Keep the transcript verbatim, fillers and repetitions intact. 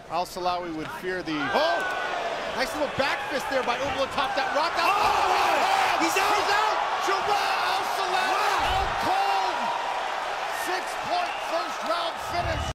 АльСилави would fear the... Oh! Nice little back fist there by Umalатов. That rock out. Oh,